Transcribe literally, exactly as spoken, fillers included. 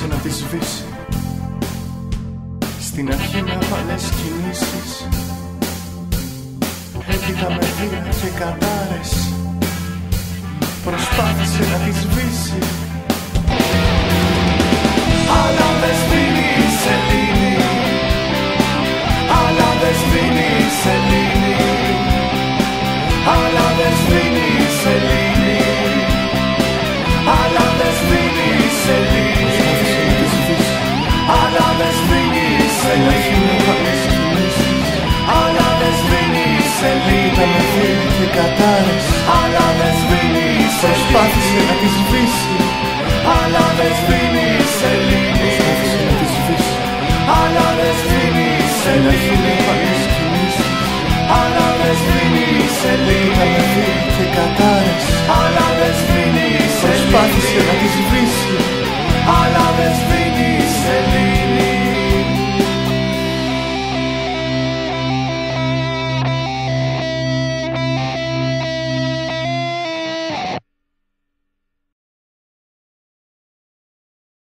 προσπάθησε να τη σβήσει. Στην αρχή με απαλές κινήσεις, έπειτα με βία και κατάρες προσπάθησε να τη σβήσει. Αλλά δεν σβήνει η σελήνη, αλλά δεν σβήνει η σελήνη, αλλά δεν σβήνει η σελήνη, αλλά δεν σβήνει η σελήνη, αλλά δεν σβήνει η σελήνη, αλλά δεν σβήνει η σελήνη, και κατάρες, αλλά δεν σβήνει η σελήνη, προσπάθησε να τη σβήσει. Αλλά δεν σβήνει η σελήνη, αλλά δεν σβήνει η σελήνη, αλλά δεν σβήνει η σελήνη.